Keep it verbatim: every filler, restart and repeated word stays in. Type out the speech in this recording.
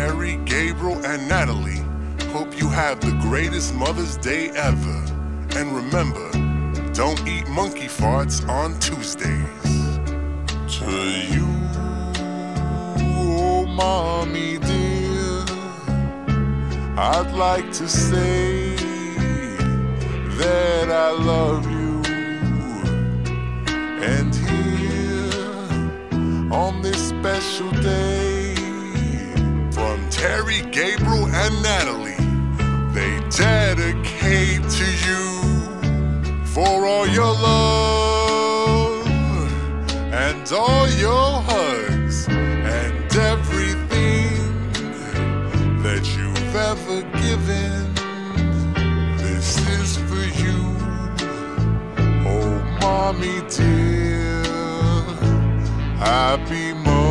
Terry, Gabriel, and Natalie. Hope you have the greatest Mother's Day ever. And remember, don't eat monkey farts on Tuesdays. To you, oh mommy dear, I'd like to say that I love you. And here, on this special day, from Terry, Gabriel, and Natalie, they dedicate to you for all your love and all your hugs and everything that you've ever given. This is for you, oh mommy dear. Happy Mother's